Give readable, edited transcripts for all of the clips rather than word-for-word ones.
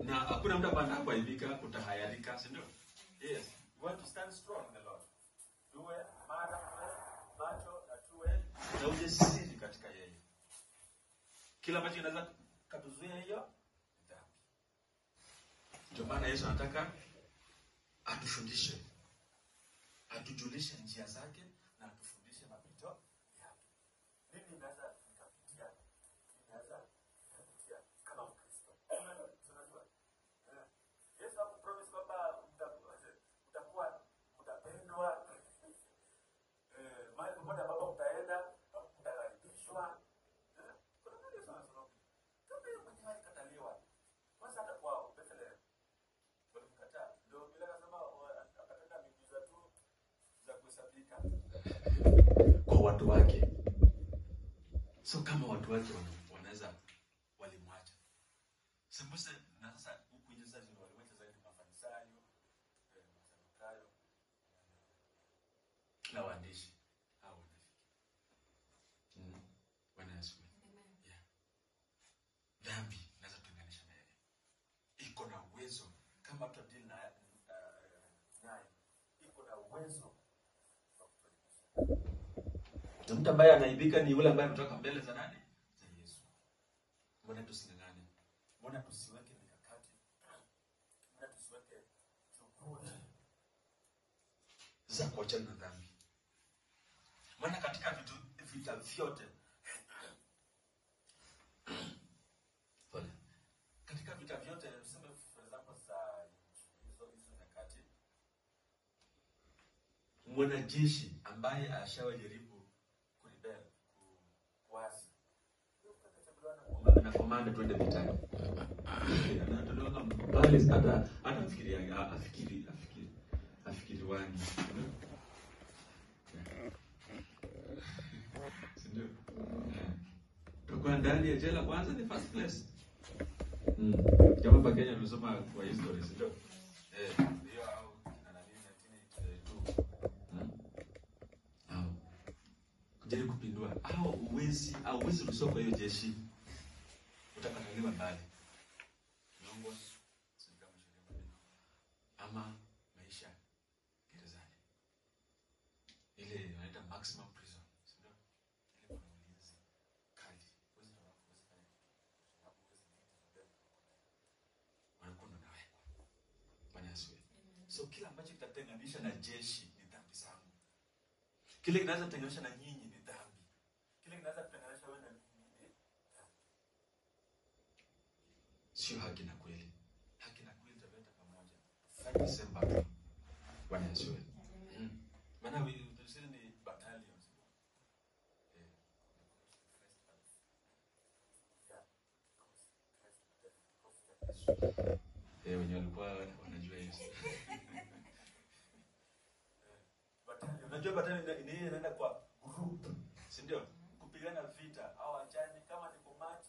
Na hakuna mtu hapa anapoaibika, utahayarika, si ndio? Yes. You want to stand strong in the Lord. Tuwe mara macho na tuwe na ujasiri katika yeye. Kila ambacho kinaweza kutuzuia hiyo dhambi. Ndio maana Yesu anataka atufundishe, atujulishe njia zake na atufundishe mapito yake. Mimi naweza nikapitia kama Mkristo. Tunajua. Yesu hakupromise kwamba mtakuwa mtapendwa. Mahali popote ambapo mtaenda mtakaribishwa. Kuna nini Yesu anasema? Kama yeye mwenyewe alikataliwa. Kwanza hata kwao Bethlehem. Walimkataa. Ndio bila kusema akatenda miujiza tu za kuhesabika kwa watu wake. So kama watu wake wanaweza walimwacha. Sembuse na sasa huku nje sasa ndio walimwacha zaidi Mafarisayo, Masadukayo na waandishi hao wanafiki. Bwana Yesu. Yeah. Dhambi inaweza kutenganisha na yeye. Iko na uwezo kama tutadili na naye. Iko na uwezo wa kutuelimisha. Mtu ambaye anaibika ni yule ambaye anatoka mbele za nani? Za Yesu. Mbona tusingangane? Mbona tusiweke mikakati? Mbona tusiweke juhudi za kuachana na dhambi? Mbona katika vita vyote katika vita vyote tuseme for example za hizo nyakati, mwanajeshi ambaye ashawajaribu kurebel kuasi na komanda twende vitani, anatolewa mbali hata afikiri wani, ndio tukua ndani ya jela kwanza ni first place. Kama pa Kenya tunasoma kwa history, ndio hiyo au na nini 1982 kujaribu kupindua au uwezi rusoko hiyo jeshi, utakataliwa mbali nyongo sika mshirika ama maisha gerezani, ile inaitwa maximum prison, ndio ile kuna ulinzi kali, uwezi wanakuwa nawekwa. Bwana Yesu. So kila ambacho kitatenganisha na jeshi ni dhambi zangu. Kile kinaweza kutenganisha na nyinyi ni dhambi. Kile kinaweza kutenganisha wewe na mimi ni dhambi. Sio haki na kweli. Haki na kweli zitaleta pamoja. Fight the same battle. Bwana Yesu. Maana wewe tunasema ni battalions. Wenye walikuwa wanajua Yesu. Battalion. Unajua battalion ni inaenda kwa group, si ndio? Kupigana vita au ajani kama ni command.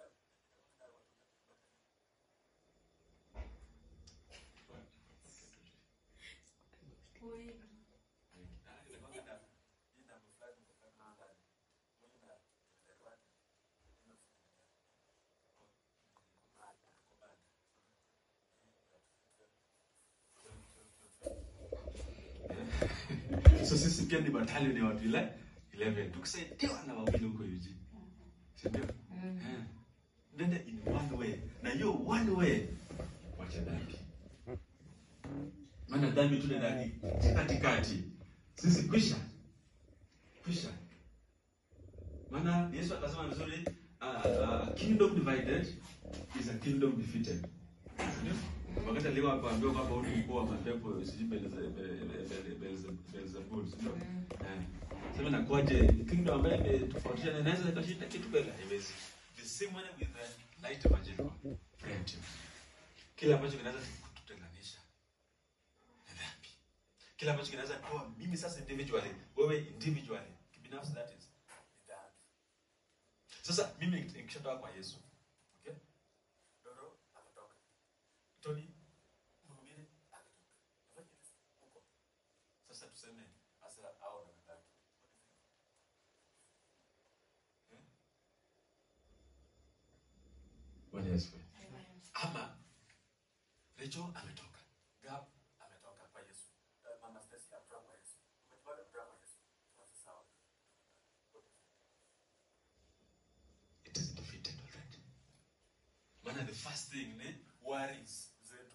So sisi pia ni battalion ya watu 11. Tukisaidiwa na wawili huko yuji. Si ndio? Nenda in one way. Na hiyo one way wacha dhambi. Maana dhambi tule ndani katikati. Sisi kwisha. Maana Yesu akasema vizuri, kingdom divided is a kingdom defeated. Ndio? Wakati leo hapa ambapo kwamba huyu mkuu wa mapepo sijui Beelzebul, ndio? Sema na kwaje kingdom ambayo imetofautiana inaweza ikashinda kitu kweli haiwezi. The same way with the light evangelical friendship. Kila ambacho kinaweza kututenganisha na dhambi. Kila ambacho kinaweza kuwa mimi sasa individually, wewe individually, kibinafsi, that is dhambi. Sasa mimi nikishatoka kwa Yesu, okay? Doro akatoka. Tony mwingine akatoka. Huko. Sasa tuseme asa au na dhambi. Bwana Yesu. Ama Rachel ametoka. Gab ametoka kwa Yesu. Mama Stacy ametoka kwa Yesu. Umejipata kutoka kwa Yesu. Sasa sawa. It is defeated already. Maana the first thing ne worries that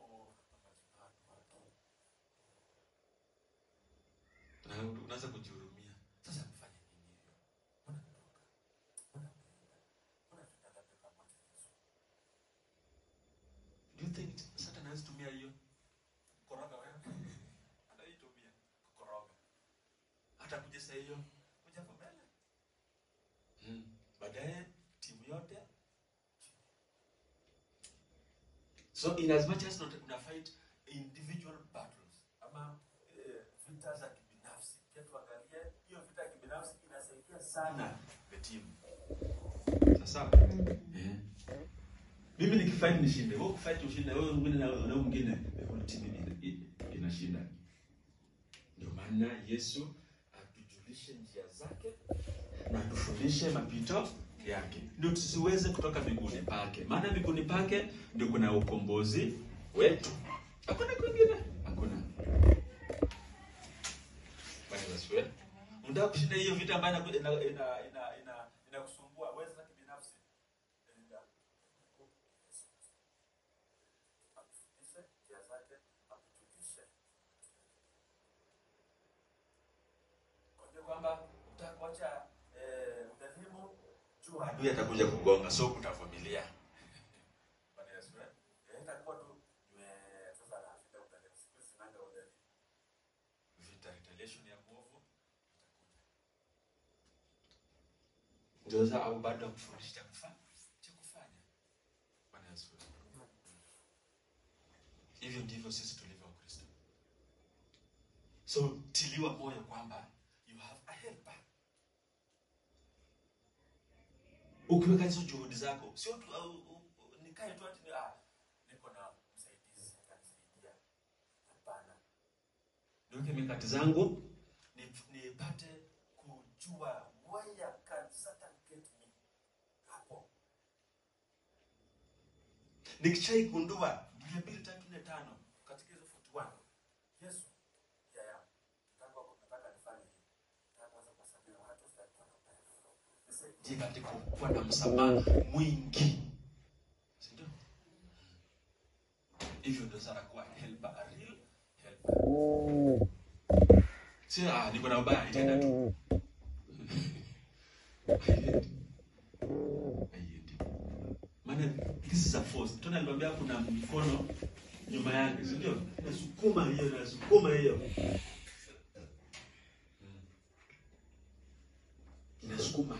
na unaanza kujihurumia. Sasa mfanye nini hiyo? Mbona natoka? Mbona tutaka kama Yesu? Do you think Satan has tumia hiyo? Koroga wewe. Anaitumia kukoroga. Hata kuja sasa hiyo kuja kwa mbele. Baadaye timu yote. So in as much as not una fight individual battles ama vita za kibinafsi, pia tuangalie hiyo vita ya kibinafsi inasaidia sana the team. Sasa mimi nikifight nishinde, wewe ukifight ushinde, wewe mwingine na mwingine, the team inashinda. Ndio maana Yesu atujulishe njia zake na atufundishe mapito yake. Ndio tusiweze kutoka miguuni pake. Maana miguuni pake ndio kuna ukombozi wetu. Hakuna kwingine, hakuna. Bwana Yesu. Unataka kushinda hiyo vita ambayo inakusumbua wewe za kibinafsi. Kwamba utakocha udhalimu juu adui atakuja kugonga, so utavumilia. Bwana Yesu. Itakuwa tu sasa nafika udhalimu. Sinanga udhalimu. Vita retaliation ya nguvu itakuja. Ndio za au bado kufundisha kufanya. Bwana Yesu. Hivyo ndivyo sisi tulivyo Wakristo. So tiliwa moyo kwamba helper. Ukiweka hizo juhudi zako, sio tu nikae tu ati niko na msaidizi atanisaidia. Hapana. Niweke mikakati zangu nipate kujua why can Satan get me. Hapo. Nikishaigundua 2:3-4-5 katika hizo 41. Yesu katika kuwa na msamaha mwingi. Sindio? Hivyo ndio sana kuwa helper, a real helper. Sio niko na ubaya itaenda tu. Maana this is a force. Tunaliambia kuna mkono nyuma yake, sindio? Nasukuma hiyo. Inasukuma.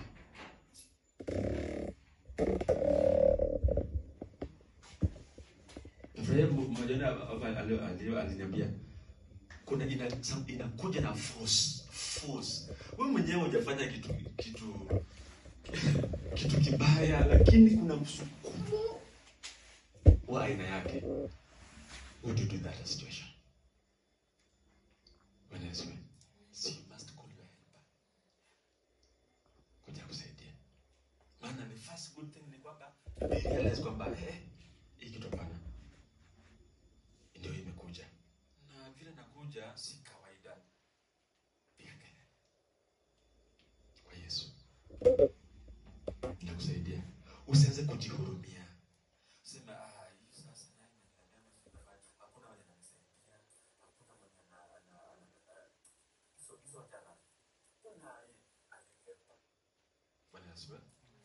Mmoja aliniambia kuna inakuja na force. Wewe mwenyewe hujafanya kitu kibaya, lakini kuna msukumo wa aina yake. What do you do in that situation? When I say, so you must call your helper. Kuja kusaidia. Maana the first good thing ni kwamba realize kwamba hii kitu hapana. Ndio imekuja. Na vile nakuja si kawaida. Piga kelele. Kwa Yesu. Nitakusaidia. Usianze kujihurumia. Sema hii sasa hakuna mwenye ananisaidia. Hakuna mwenye hizo jana. Kuna aliyepa. Bwana Yesu.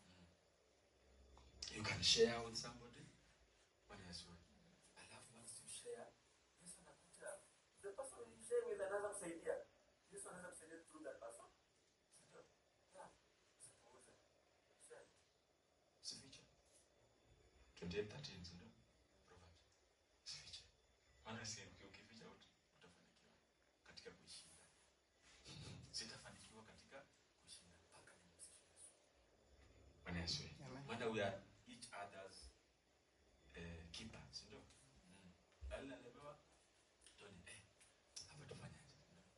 You can share with somebody. Bwana Yesu. Alafu once you share, Yesu anakuja. The person you share with another kusaidia. Yesu anaweza kusaidia through that person. Sio? Yeah. Suppose. Share. Sificha. 28:13 ndio. Proverbs. Sificha. Maana si ukificha utafanikiwa katika kushinda. Sitafanikiwa katika kushinda mpaka nimsikie Yesu. Bwana Yesu. Maana we are each other's keeper, ndio. Alielewa Tony hapa tufanyaje?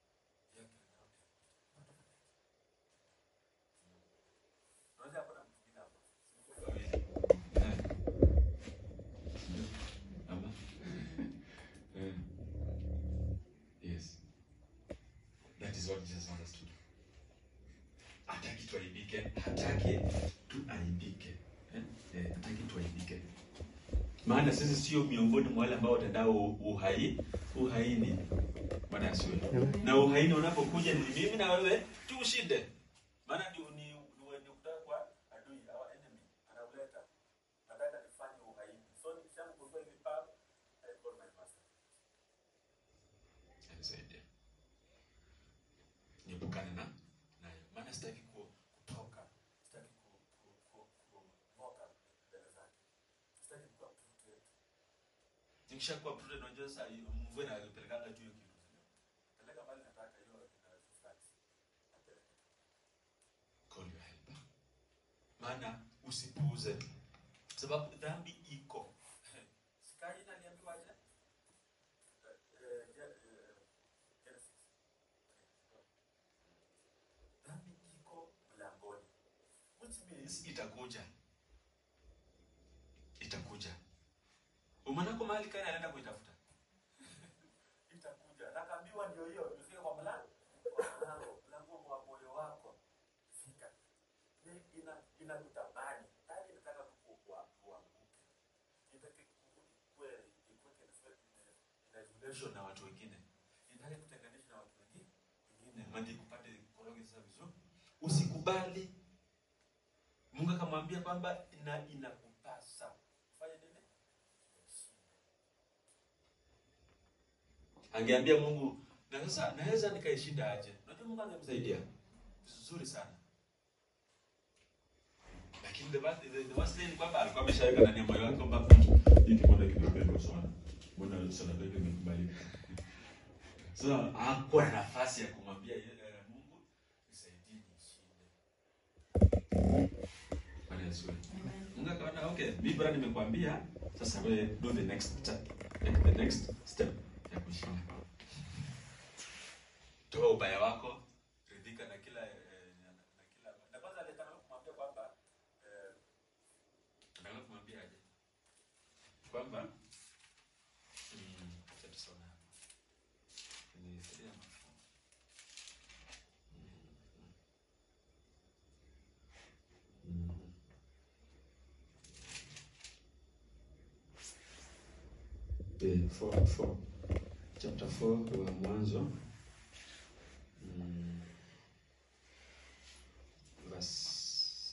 Unaweza kuna mtu mwingine hapa. Ama what Jesus wants us to do. Hataki tuaibike, hataki tuaibike. Hataki tuaibike. Maana sisi sio miongoni mwa wale ambao watendao uhaini. Bwana asiwe. Na uhaini unapokuja ni mimi na wewe tuushinde. Maana ndio ni kutaka kwa adui, our enemy. Anauleta. Nataka nifanye uhaini. So nikisema kwa hivi pap, I call my master. Anisaidie. Niepukane nayo. Maana sitaki kutoka. Sitaki kumoka mbele zake. Sitaki kuwa prudent. Nikishakuwa prudent unajua sasa mvue na pelekanga tu hiyo kitu. Peleka bali nataka hiyo inafurahi. Call your helper. Maana usipuuze. Sababu dhambi iko. Sikai na aliambiwa aje? Dhambi iko mlangoni. Which means itakuja. Umanako mahali kana anaenda kuitafuta. Itakuja. Nakaambiwa ndio hiyo, ufike kwa mlango. Mlango wa moyo wako. Fika. Inakutamani. Hadi nataka kuanguka. Inataka ikuwe relation na watu wengine. Inataka kutenganisha na watu wengine. Mandi kupate koroge sasa vizuri. Usikubali. Mungu akamwambia kwamba inakupasa. Fanya nini? Angeambia Mungu, na sasa naweza nikaishinda aje? Unajua Mungu angemsaidia vizuri sana. Lakini the worst thing kwamba alikuwa ameshaweka ndani ya moyo wake kwamba hiki kimoja kimependwa sana. Mbona sana ndio kimekubalika. So hakuwa na nafasi ya kumwambia Mungu nisaidie nishinde. Bwana Yesu. Mungu akaona okay, mimi bora nimekwambia, sasa wewe do the next step. Take the next step ya kushinda. Toa ubaya wako, ridhika na kila na kwanza alitaka kumwambia kwamba nataka kumwambia aje? Kwamba tutasoma hapa. Ni sema chapter 4 wa Mwanzo verse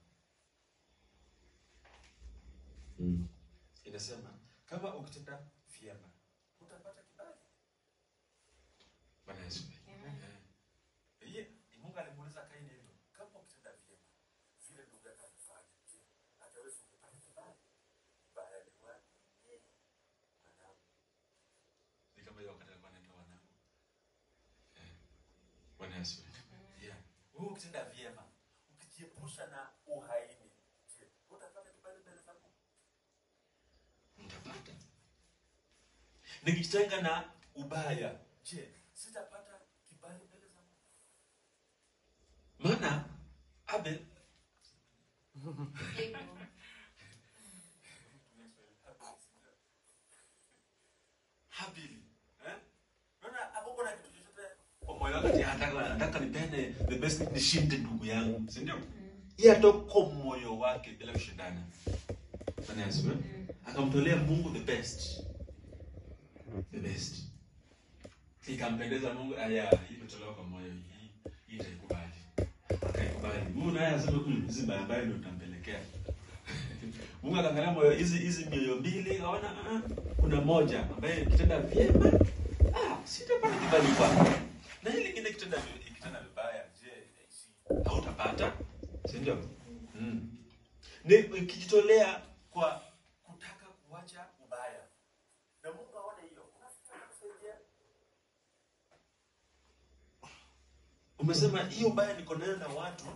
7. Inasema kama ukitenda vyema utapata kibali. Bwana Yesu. Yeye Mungu alimuuliza Kaini hivyo, kama ukitenda vyema vile ndugu yako alifanya, je, ataweza kupata kibali? Baya ni wapi? Ni kama hiyo wakati alikuwa anaitwa wanangu. Bwana Yesu. Wewe ukitenda vyema, ukijiepusha na uhaini, je, utapata kibali mbele za Mungu? Utapata. Nikitenga na ubaya, je, sitapata kibali mbele za Mungu? Maana Abel Habili. Maana hapo kuna kitu chochote kwa moyo wake anataka nipende the best nishinde ndugu yangu, si ndio? Yeye atoko moyo wake bila kushindana. Bwana Yesu. Akamtolea Mungu the best. The best. Ikampendeza Mungu, hii imetolewa kwa moyo, hii itaikubali. Akaikubali. Mungu naye asema hizi barabara ndio utampelekea. Mungu akaangalia moyo hizi mioyo mbili, akaona kuna moja ambaye kitenda vyema, sitapata kibali kwako. Na ile nyingine kitenda vibaya, je, hautapata? Si ndio? Ni ukijitolea kwa kutaka kuacha ubaya. Na Mungu aone hiyo. Unasaidia. Umesema hiyo ubaya niko nayo na watu.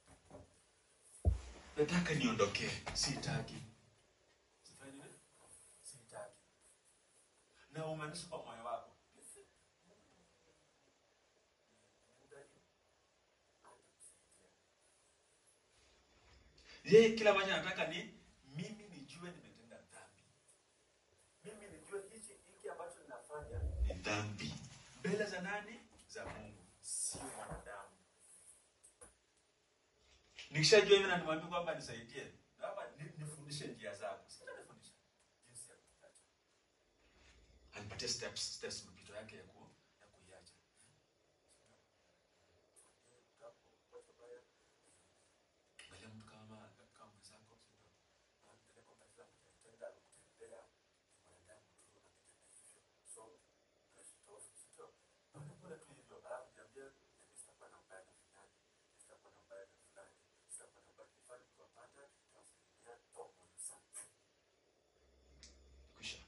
Nataka niondokee, sitaki. Sitaki. Na umaanisha kwa moyo wako. Yeye kila mmoja anataka ni mimi nijue nimetenda dhambi. Mimi nijue hiki ambacho ninafanya ni dhambi. Mbele za nani? Za Mungu. Si sio mwanadamu. Nikishajua hivi na nimwambie kwamba nisaidie, hapa nifundishe njia zako. Sitanifundisha jinsi ya kuacha. Anipatie steps mpito yake ya kuiacha. Angalia mtu kama mwenzako, anataka kwa mfano kutenda mwanadamu tu anatenda hivyo. So Bora tu hivyo, alafu niambie nitakuwa na mbaya fulani, nitakuwa na mbaya fulani, nitakuwa na mbaya fulani kuwapata, tafsiria tomo sana. Kisha.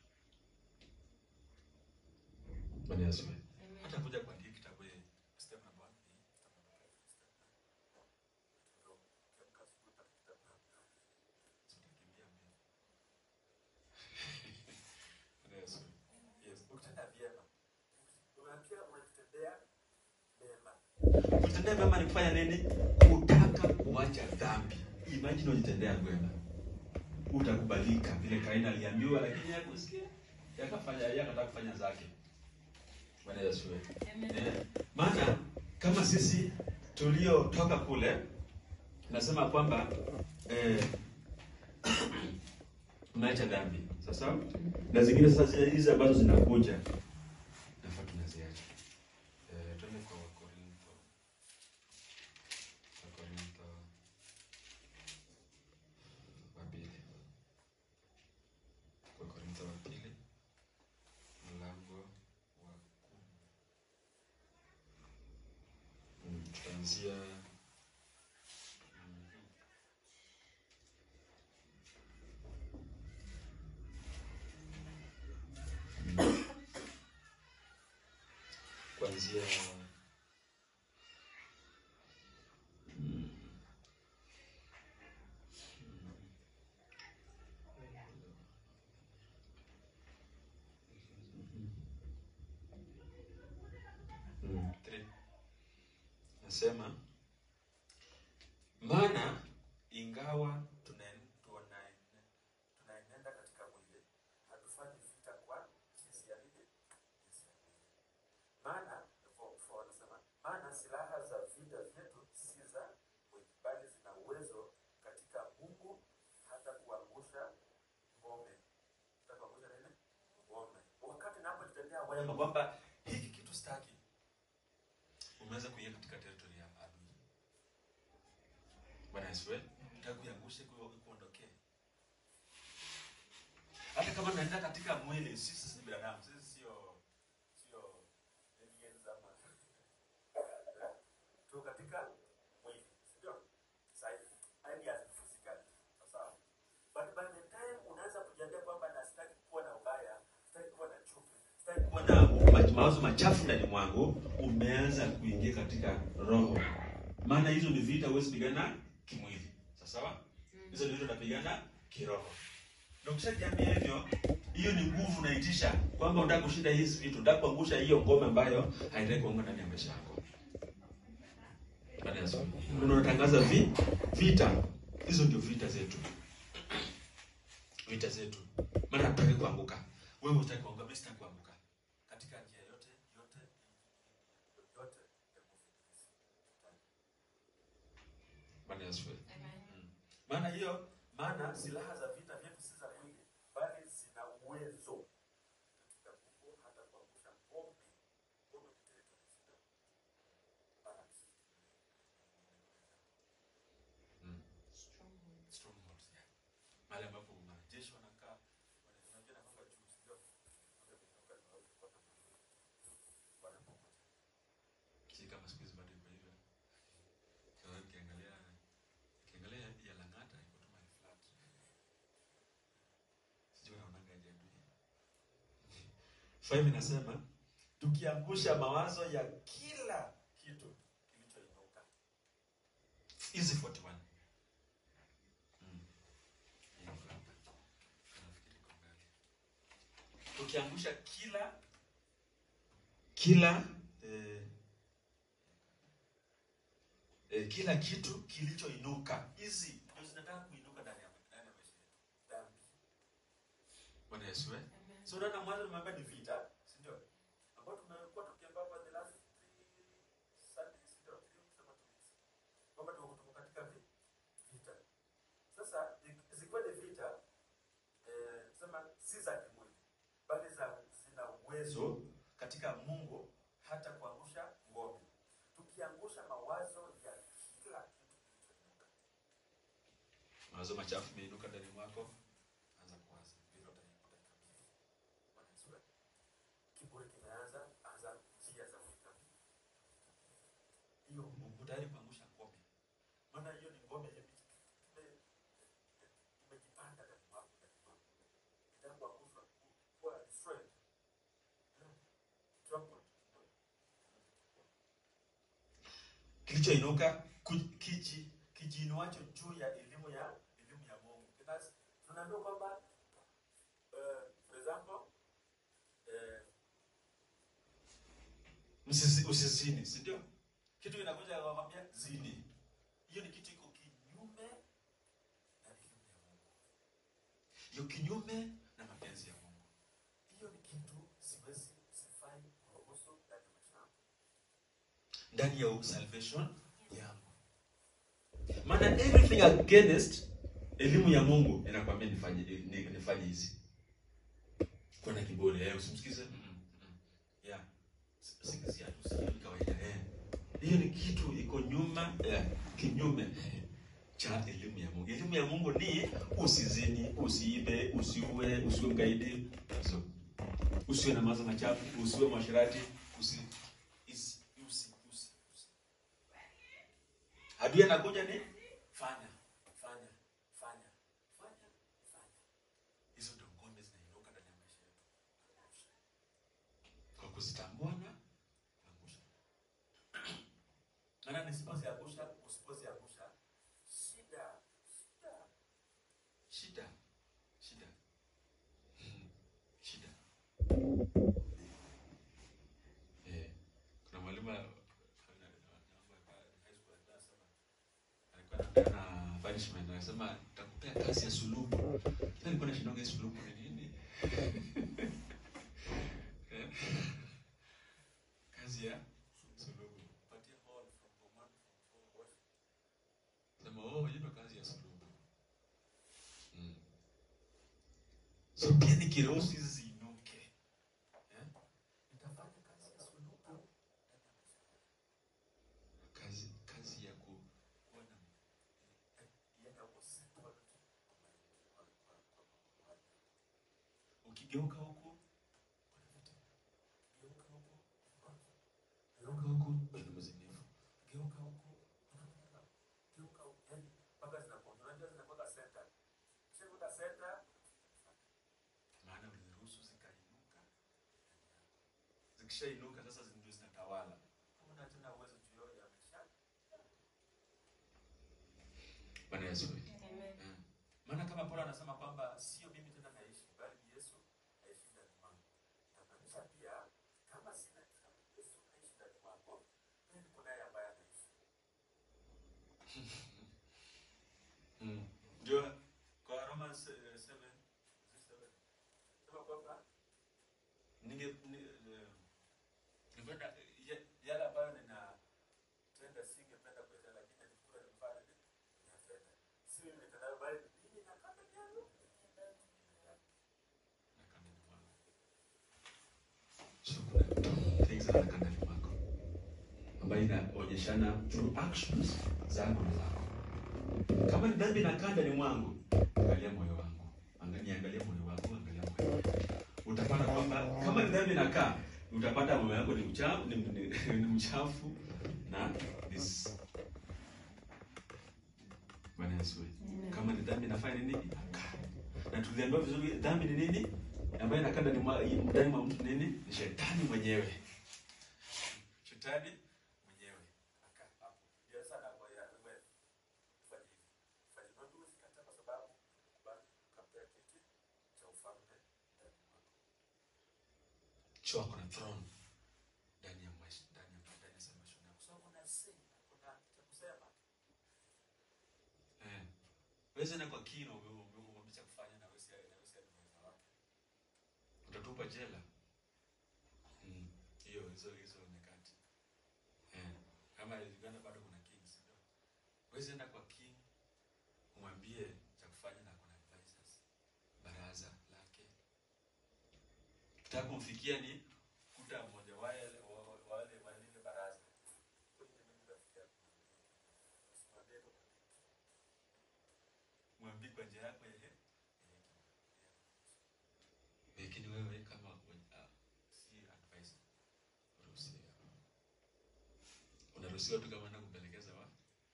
Bwana Yesu. Hata kuja kuandika kitabu hiki, step number 1 ni kutendea mema ni kufanya nini? Kutaka kuacha dhambi. Imagine unajitendea mema. Utakubalika vile Kaini aliambiwa, lakini hakusikia. Yakataka kufanya zake. Bwana Yesu. Amen. Maana kama sisi tuliotoka kule nasema kwamba tunaacha dhambi. Sasa na zingine sasa hizi ambazo zinakuja nafaa tunaziacha. Tuende kwa Wakorintho. Wakorintho wa pili. Mlango wa 10. Tutaanzia kuanzia nasema, maana ingawa tunaenenda katika mwili, hatufanyi vita kwa jinsi ya mwili. Maana silaha za vita vyetu si za mwili, bali zina uwezo katika Mungu hata kuangusha ngome. Wakati napotendea wema kwamba hiki kitu staki, umeweza kuingia katika territory ya adui. Bwana Yesu, nitakuangusha kuondokea. Hata kama naenda katika mwili, sisi ni binadamu, sisi sio aliens ama tu katika mwili, sio? Sasa ideas physical. Sawa. But by the time unaanza kujiambia kwamba nasitaki kuwa na ubaya, sitaki kuwa na chuki, sitaki kuwa na mawazo machafu ndani mwangu, umeanza kuingia katika roho. Maana hizo ni vita huwezi pigana kimwili. Sawa? Hizo ni vita unapigana kiroho. Na ukishajiambia hivyo, hiyo ni nguvu unaitisha kwamba unataka kushinda hizi vitu, unataka kuangusha hiyo ngome ambayo haitaki kuongoza ndani ya maisha yako. Bwana Yesu. Unatangaza vita. Hizo ndio vita zetu. Vita zetu. Maana hatutaki kuanguka. Wewe unataka kuanguka, mimi sitaki kuanguka. Katika njia yote. Bwana Yesu. Maana silaha za vita vyetu si za mwili, bali zina uwezo katika Mungu hata kuangusha ngome strongholds. Mahali ambapo majeshi wanakaa, wanajiona kwamba juu sio kama siku hizi bado iko hivyo. Kwa ukiangalia ya Lang'ata iko tu mahali flat. Sijui unaonaga aje ndio. 5 inasema tukiangusha mawazo ya kila kitu kilichoinuka. Easy 41. Tukiangusha kila kitu kilichoinuka. Hizi ndio zinataka kuinuka ndani ya maisha yetu. Dhambi. Bwana Yesu. So unaona mwanzo nimemwambia ni vita, si ndio? Ambapo tumekuwa tukiambia kwa the last 3 Sundays uwezo katika Mungu hata kuangusha ngome. Tukiangusha mawazo ya kila kitu kilichoinuka. Mawazo machafu yameinuka ndani mwako, anza kuwaza bila utaikuta kabisa. Bwana Yesu. Kiburi kimeanza, anza njia za kuikabili. Hiyo Mungu tayari kuangusha ngome. Maana hiyo ni ngome imejipanda ndani mwako. Ndio kuangusha kwa destroy. Kilichoinuka kijiinuacho juu ya elimu ya Mungu. Because tunaambiwa kwamba for example usizini, si ndio? Kitu kinakuja kukwambia zini. Hiyo ni kitu iko kinyume na elimu ya Mungu. Hiyo kinyume na mapenzi ya Mungu. Hiyo ni kitu siwezi sifai kuruhusu ndani ya salvation yangu. Maana everything against elimu ya Mungu inakwambia nifanye hizi. Kuna kiburi, usimsikize. Yeah. Sikizia tu si kawaida. Hiyo ni kitu iko nyuma kinyume cha elimu ya Mungu. Elimu ya Mungu ni usizini, usiibe, usiue, usiwe mgaidi, usiwe na mawazo machafu, usiwe mwasherati, adui anakuja ni fanya. Hizo ndio ngome zinainuka ndani ya maisha yetu. Kwa kuzitambua na kuangusha. Maana nisipoziangusha, usipoziangusha, shida. Kuna mwalimu na punishment anasema nitakupea kazi ya sulubu. Nilikuwa nashindoga sulubu ni nini? Kazi ya sulubu. Patia all from command from what? Sema hiyo kazi ya sulubu. So pia nikiruhusu hizi inuke. Nitafanya kazi ya sulubu. Kazi ya kuwa na ukigeuka huko ni mzinifu. Geuka huko mpaka zinakuwa center. Sio center. Maana uliruhusu zikainuka. Zikishainuka sasa ndio zinatawala. Huna tena uwezo juu ya maisha. Bwana Yesu. Amen. Maana kama Paulo anasema kwamba sio mimi tena naishi, bali Yesu aishi ndani mwangu. Namaanisha pia kama sina Yesu aishi ndani mwangu, mimi kuna yeye ambaye anaishi. Ndio kwa Romans 7:7. Sema kwamba ningependa yale ambayo ninatenda singependa kuendelea, lakini nikikula nifanye ninatenda. Si mimi nitenda bali mimi nakata yangu. Nakata ni mwangu. Things that nakata ni mwangu. Ambayo inaonyeshana through actions zangu na zako. Kama ni dhambi nakata ni mwangu, angalia moyo wangu. Angalia moyo wangu, angalia moyo wangu. Utapata kwamba kama ni dhambi nakaa, utapata moyo wako ni mchafu na this. Bwana Yesu. Kama ni dhambi nafanya nini? Na tuliambiwa vizuri dhambi ni nini? Ambaye inakanda ni ndani mwa mtu nini? Ni shetani mwenyewe. Shetani mwenyewe. Hapo. Ndio sana kwa ya wewe. Fanya ndio usikata kwa sababu kapea kiti cha ufalme ndani mwako. Chua kuna throne ndani ya maisha, ndani ya salvation yako. So kuna cha kusema. Wewe na kwa kino umemwambia kufanya na wewe ni wake. Utatupa jela. Hizo nyakati. Kama Uganda bado kuna kings ndio. Wewe enda kwa king umwambie cha kufanya na kuna advisors. Baraza lake. Kitaka kumfikia ni tafuta mmoja wale walile baraza. Mwambie kwa njia yako yeye. Lakini wewe kama si advice unaruhusiwa tu kama nakupelekeza wa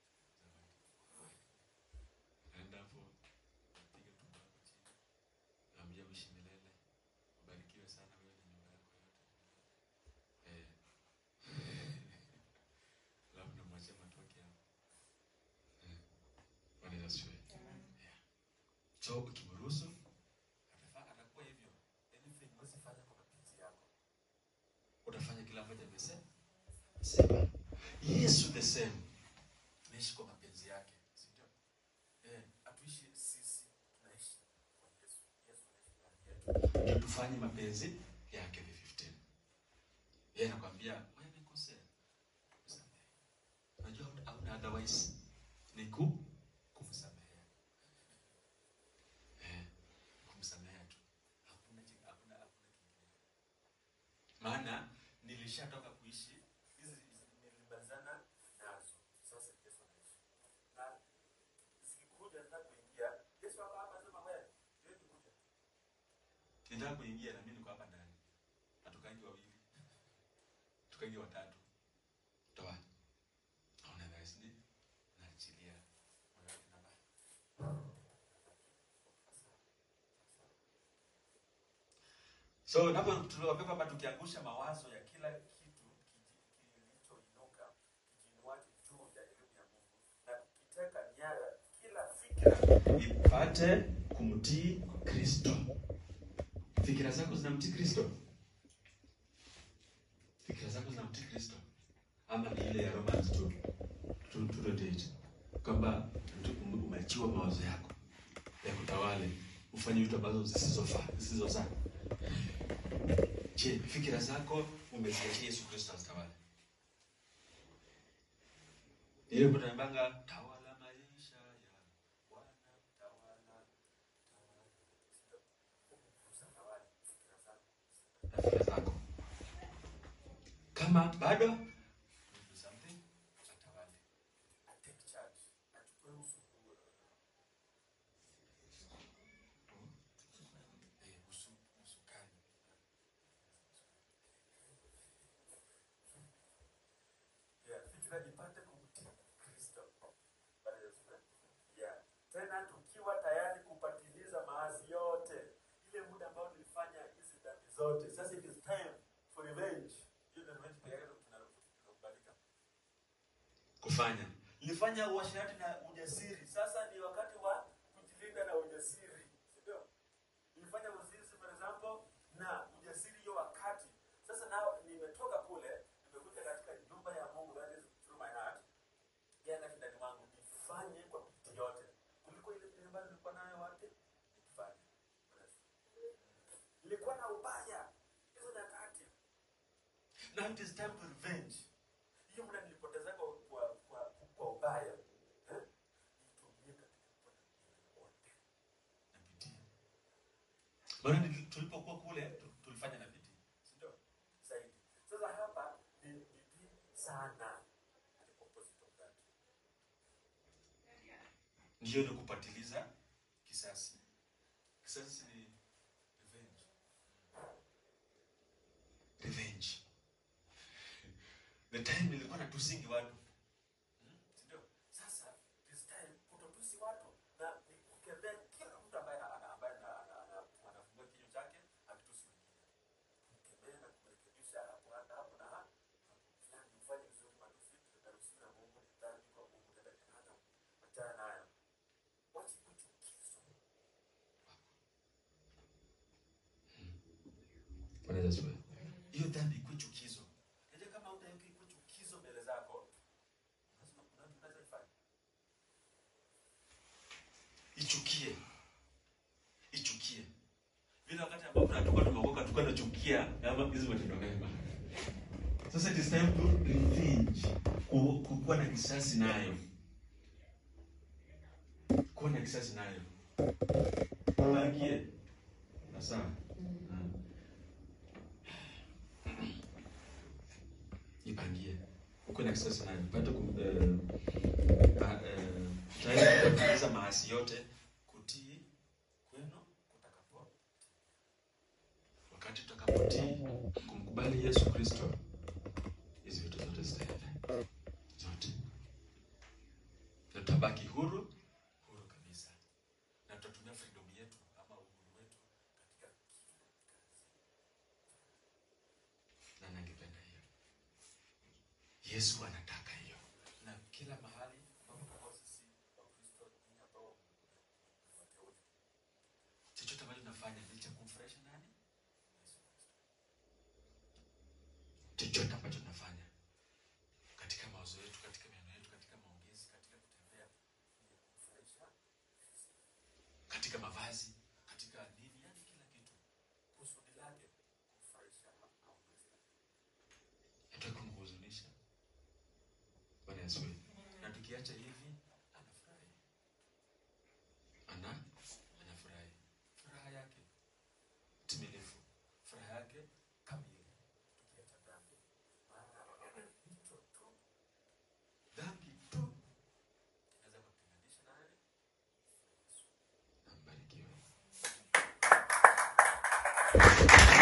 enda hapo piga tumbo lako chini, ambia uishi milele, ubarikiwe sana wewe na nyumba yako yote. Labda mwache matoke hapo. Bwana Yesu asifiwe. So ukimruhusu atakuwa hivyo. Anything usifanye kwa mapenzi yako, utafanya kila ambacho amesema. Yesu the same. Tunaishi kwa mapenzi yake, si ndio? Atuishi sisi, tunaishi kwa Yesu. Yesu anaishi ndani yetu. Tufanye mapenzi yake the 15. Yeye anakuambia wewe umekosea. Usamehe. Unajua hauna otherwise ni kumsamehe. Kumsamehe tu. Hakuna kingine. Maana nilishatoka kuishi hizi nilimalizana nazo. Sasa Yesu anaishi. Na sikikuja nataka kuingia. Yesu hapa anasema wewe, ndio kuja. Nitaka kuingia na mimi niko hapa ndani. Hatukaingi wawili. Tukaingi watatu. Toa. Hauna guys ni naachilia. Wewe na baba. So napo tuliwabeba hapa tukiangusha mawazo ya kila kitu kilichoinuka kijinuacho juu ya elimu ya Mungu na kukiteka nyara kila fikra ipate kumtii Kristo. Fikira zako zinamtii Kristo? Fikira zako zinamtii Kristo? Ama ni ile ya Romans 2:8 kwamba umeachiwa mawazo yako ya kutawale ufanye vitu ambazo zisizofaa. Je, fikira zako umeziachia Yesu Kristo atawale? Ile mtu anabanga tawala maisha ya Bwana, tawala fikira zako. Kama bado do something atawale. Take charge. Achukue usukani. Ipate kumtii Kristo. Tena tukiwa tayari kupatiliza maasi yote. Ile muda ambao nilifanya hizi dhambi zote. Sasa it is time for revenge. Hiyo ndio revenge pia tunakubalika kufanya. Nilifanya uasherati na ujasiri. Sasa ni wakati wa kujilinda na ujasiri. Sio? Nilifanya uzinzi for example na ujasiri hiyo wakati. Sasa nao nimetoka kule, nimekuja katika nyumba ya Mungu, that is through my heart. Yana ndani mwangu nifanye kwa bidii yote. Kuliko ile ambayo nilikuwa nayo wapi? Nifanye. Nilikuwa na ubaya hizo nyakati. Now it is time to revenge. Hiyo muda nilipoteza kwa ubaya. Nitumie katika wote. Na bidii. Bwana tulipokuwa kule tulifanya na bidii. Sio? Zaidi. Sasa hapa ni bidii sana. Ndio ni kupatiliza kisasi. Kisasi ni revenge. Revenge. The time nilikuwa natusingi watu. Ndio. Sasa this time kutotusi watu na nikukemea kila mtu ambaye anafungua kinywa chake akitusi wengine. Kukemea na kurekebisha hapo na hapo. Fulani ufanye vizuri matusi na ruhusa na Mungu ni dhambi kwa Mungu na dada. Achana nayo. Hiyo dhambi ikuwe chukizo. Kaje kama utaweka ikuwe chukizo mbele zako. Lazima unaweza ifanye. Ichukie. Vile wakati ambapo tumeokoka tukao tunachukia kama hizo matendo mema. Sasa it is time to revenge. Kuwa na kisasi nayo. Kuwa na kisasi nayo. Barikie. Sasa kuna kisasi nani pata tutaeleza maasi yote kutii kwenu kutakapo wakati tutakapotii kumkubali Yesu Kristo, hizo vitu zote zitaenda zote, tutabaki huru kabisa, na tutatumia freedom yetu ama uhuru wetu katika kazi. Na ningependa hiyo Yesu anataka hiyo, na kila mahali ambapo sisi Wakristo ni ambao wateule, chochote ambacho tunafanya ni cha kumfurahisha nani? Yesu Kristo. Chochote ambacho tunafanya katika mawazo yetu, katika maneno yetu, katika maongezi, katika kutembea, ni kumfurahisha Yesu. Katika mavazi, katika nini, yani kila kitu kusudi lake kumfurahisha au hata kumhuzunisha. Bwana Yesu. Na tukiacha hivi anafurahi. Anafurahi. Furaha yake timilifu. Furaha yake kamili. Tukiacha dhambi. Dhambi tu inaweza kututenganisha na yeye. Yesu. Ambarikiwe.